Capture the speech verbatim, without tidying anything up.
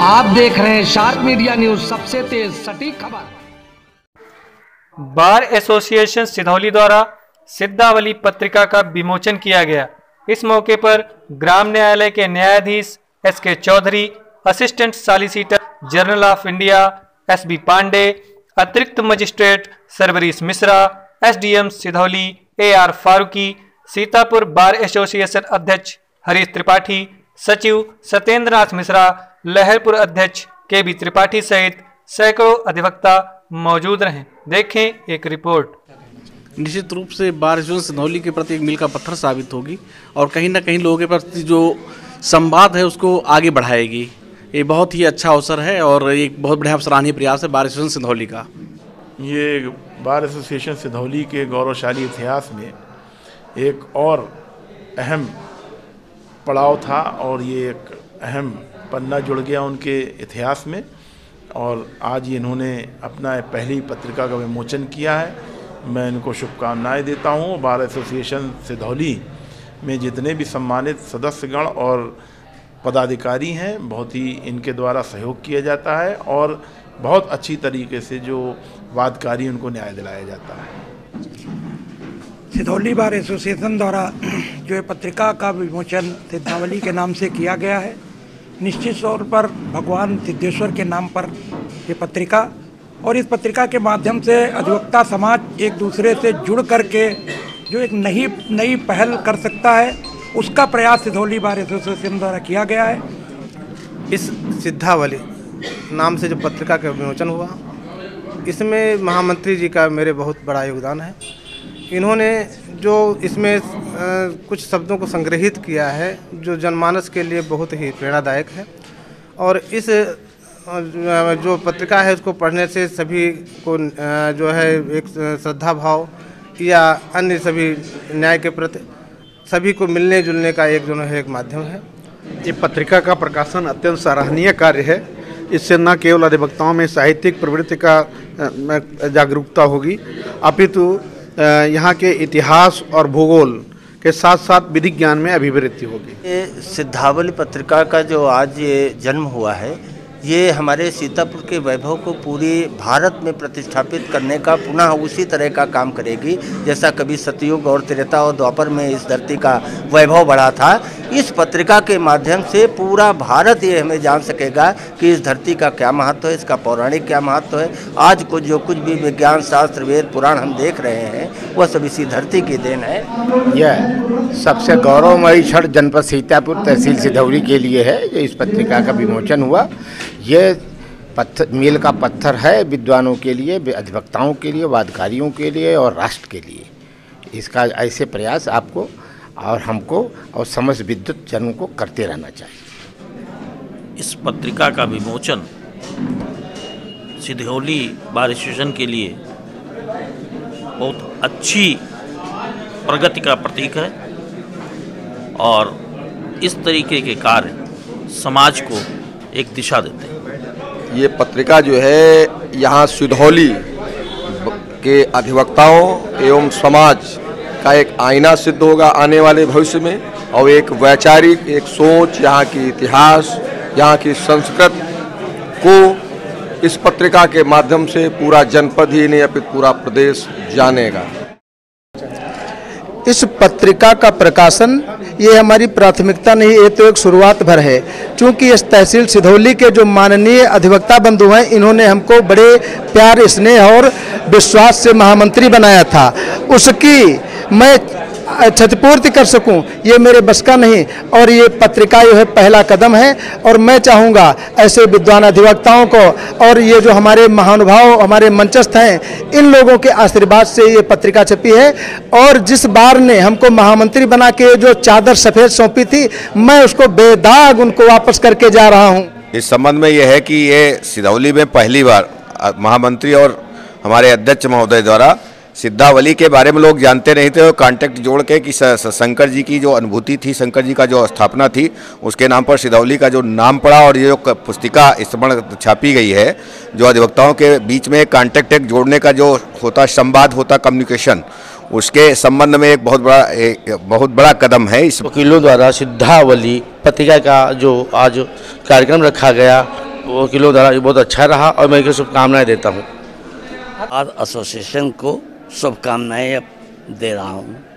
आप देख रहे हैं शार्प मीडिया न्यूज, सबसे तेज सटीक खबर। बार एसोसिएशन सिधौली द्वारा सिद्धावली पत्रिका का विमोचन किया गया। इस मौके पर ग्राम न्यायालय के न्यायाधीश S K Chaudhary, assistant solicitor general of India S B Pandey, अतिरिक्त magistrate Sarvarish Mishra, SDM Sidhauli A R Farooqui, Sitapur bar association अध्यक्ष हरीश त्रिपाठी, सचिव सत्येंद्र नाथ मिश्रा, लहरपुर अध्यक्ष के बी त्रिपाठी सहित सैकड़ों अधिवक्ता मौजूद रहे। देखें एक रिपोर्ट। निश्चित रूप से बार एसोसिएशन सिधौली के प्रति एक मील का पत्थर साबित होगी और कहीं ना कहीं लोगों के प्रति जो संवाद है उसको आगे बढ़ाएगी। ये बहुत ही अच्छा अवसर है और एक बहुत बढ़िया सराहनीय प्रयास है बार एसोसिएशन सिधौली का। ये बार एसोसिएशन सिधौली के गौरवशाली इतिहास में एक और अहम पड़ाव था और ये एक अहम पन्ना जुड़ गया उनके इतिहास में और आज इन्होंने अपना पहली पत्रिका का विमोचन किया है। मैं इनको शुभकामनाएं देता हूं। बार एसोसिएशन सिधौली में जितने भी सम्मानित सदस्यगण और पदाधिकारी हैं, बहुत ही इनके द्वारा सहयोग किया जाता है और बहुत अच्छी तरीके से जो वादकारी उनको न्याय दिलाया जाता है। सिधौली बार एसोसिएशन द्वारा जो पत्रिका का विमोचन सिद्धावली के नाम से किया गया है, निश्चित तौर पर भगवान सिद्धेश्वर के नाम पर ये पत्रिका और इस पत्रिका के माध्यम से अधिवक्ता समाज एक दूसरे से जुड़ करके जो एक नई नई पहल कर सकता है, उसका प्रयास सिधौली बार एसोसिएशन द्वारा किया गया है। इस सिद्धावली नाम से जो पत्रिका का विमोचन हुआ, इसमें महामंत्री जी का मेरे बहुत बड़ा योगदान है। इन्होंने जो इसमें आ, कुछ शब्दों को संग्रहित किया है जो जनमानस के लिए बहुत ही प्रेरणादायक है और इस जो पत्रिका है उसको पढ़ने से सभी को जो है एक श्रद्धा भाव या अन्य सभी न्याय के प्रति सभी को मिलने जुलने का एक जो है एक माध्यम है। ये पत्रिका का प्रकाशन अत्यंत सराहनीय कार्य है। इससे न केवल अधिवक्ताओं में साहित्यिक प्रवृत्ति का जागरूकता होगी, अपितु यहाँ के इतिहास और भूगोल के साथ साथ विधिक ज्ञान में अभिवृद्धि होगी। ये सिद्धावली पत्रिका का जो आज ये जन्म हुआ है, ये हमारे सीतापुर के वैभव को पूरी भारत में प्रतिष्ठापित करने का पुनः उसी तरह का काम करेगी जैसा कभी सतयुग और त्रेता और द्वापर में इस धरती का वैभव बढ़ा था। इस पत्रिका के माध्यम से पूरा भारत ये हमें जान सकेगा कि इस धरती का क्या महत्व है, इसका पौराणिक क्या महत्व है। आज कुछ जो कुछ भी विज्ञान शास्त्र वेद पुराण हम देख रहे हैं वह सब इसी धरती की देन है। यह सबसे गौरवमयी क्षण जनपद सीतापुर तहसील सिधौली के लिए है जो इस पत्रिका का विमोचन हुआ। ये पत्थर मील का पत्थर है विद्वानों के लिए, अधिवक्ताओं के लिए, वादकारियों के लिए और राष्ट्र के लिए। इसका ऐसे प्रयास आपको और हमको और समस्त विद्युत जनों को करते रहना चाहिए। इस पत्रिका का विमोचन सिधौली बार एसोसिएशन के लिए बहुत अच्छी प्रगति का प्रतीक है और इस तरीके के कार्य समाज को एक दिशा देते हैं। ये पत्रिका जो है यहाँ सिधौली के अधिवक्ताओं एवं समाज का एक आईना सिद्ध होगा आने वाले भविष्य में और एक वैचारिक एक सोच, यहाँ की इतिहास, यहाँ की संस्कृत को इस पत्रिका के माध्यम से पूरा जनपद ही नहीं अपितु पूरा प्रदेश जानेगा। इस पत्रिका का प्रकाशन ये हमारी प्राथमिकता नहीं, ये तो एक शुरुआत भर है। क्योंकि इस तहसील सिधौली के जो माननीय अधिवक्ता बंधु हैं, इन्होंने हमको बड़े प्यार, स्नेह और विश्वास से महामंत्री बनाया था। उसकी मैं क्षतिपूर्ति कर सकूं ये मेरे बस का नहीं और ये पत्रिका जो है पहला कदम है और मैं चाहूँगा ऐसे विद्वान अधिवक्ताओं को और ये जो हमारे महानुभाव हमारे मंचस्थ हैं, इन लोगों के आशीर्वाद से ये पत्रिका छपी है और जिस बार ने हमको महामंत्री बना के जो चादर सफ़ेद सौंपी थी, मैं उसको बेदाग उनको वापस करके जा रहा हूँ। इस संबंध में यह है कि ये सिधौली में पहली बार महामंत्री और हमारे अध्यक्ष महोदय द्वारा सिद्धावली के बारे में लोग जानते नहीं थे और कांटेक्ट जोड़ के कि शंकर जी की जो अनुभूति थी, शंकर जी का जो स्थापना थी, उसके नाम पर सिधौली का जो नाम पड़ा और ये जो पुस्तिका इस समय छापी गई है, जो अधिवक्ताओं के बीच में कांटेक्ट एक जोड़ने का जो होता संवाद होता कम्युनिकेशन, उसके संबंध में एक बहुत बड़ा एक बहुत बड़ा कदम है। इस वकीलों द्वारा सिद्धावली पत्रिका का जो आज कार्यक्रम रखा गया वकीलों द्वारा बहुत अच्छा रहा और मैं इनको शुभकामनाएं देता हूँ। आज एसोसिएशन को शुभकामनाएं दे रहा हूँ।